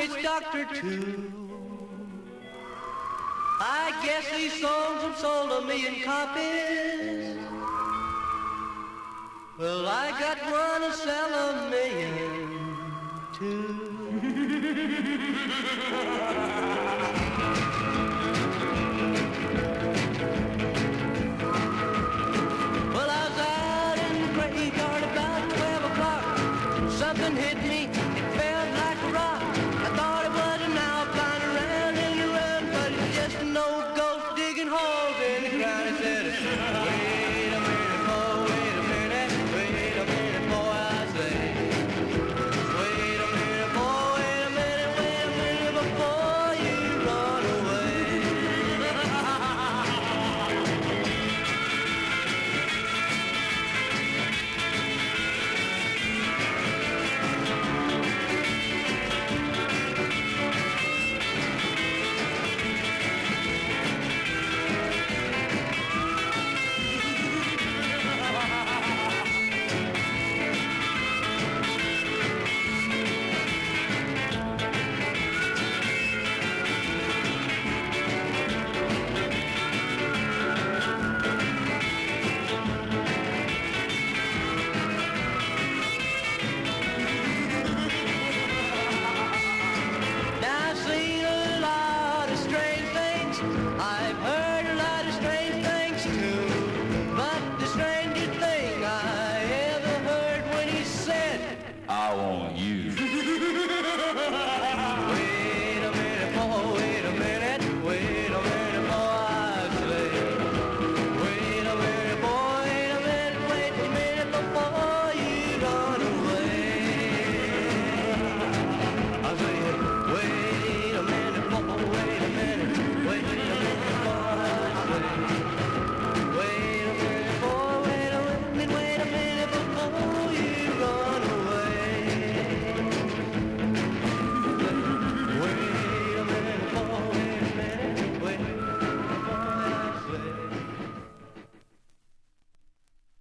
witch doctor too. I guess these songs have sold 1,000,000 copies. Well, I got one to sell 1,000,000 too. Well, I was out in the graveyard about 12 o'clock. Something hit me, it felt like a rock. I thought it was an owl flying around in the run, but it's just an old ghost digging holes in the ground. It said, wait a minute, boy, wait a minute, boy, I say. Wait a minute, boy, wait a minute before you run away. Now I've seen a lot of strange things. I've heard a lot of strange things too. But the strangest thing I ever heard when he said, I want you.